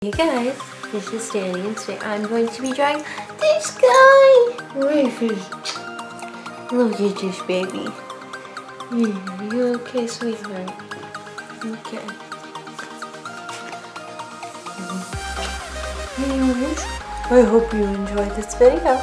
Hey guys, this is Dani and today I'm going to be drawing this guy. Wait, Fizz. Look at this baby. You okay, sweetheart? Okay. Anyways, I hope you enjoyed this video.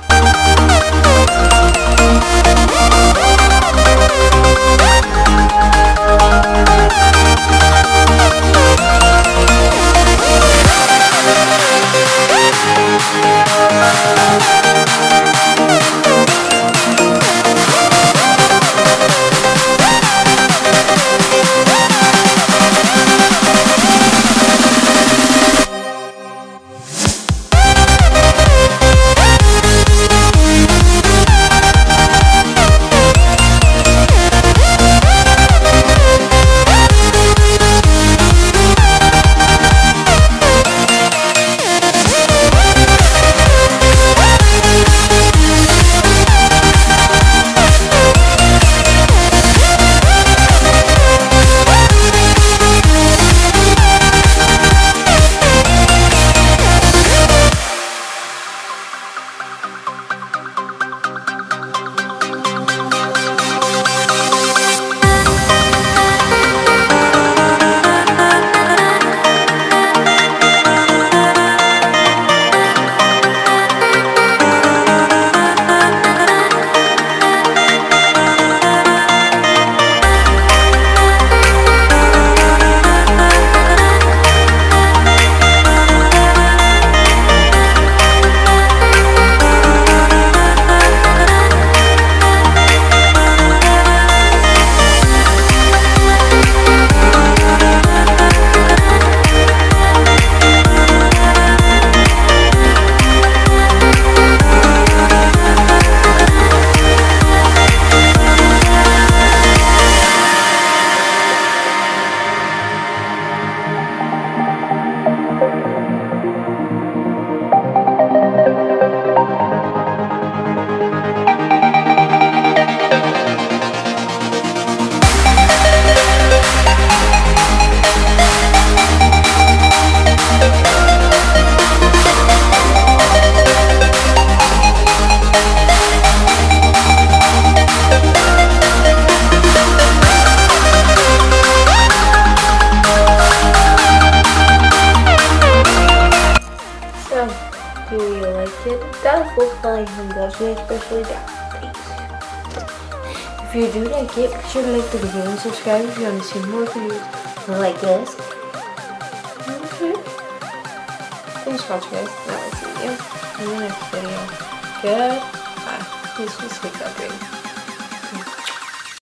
Do you like it? That will find him, doesn't it? Especially that face. If you do like it, be sure to like the video and subscribe if you want to see more videos like this. Thanks for watching, guys. Now I'll see you in the next video. Goodbye. This was Fizz.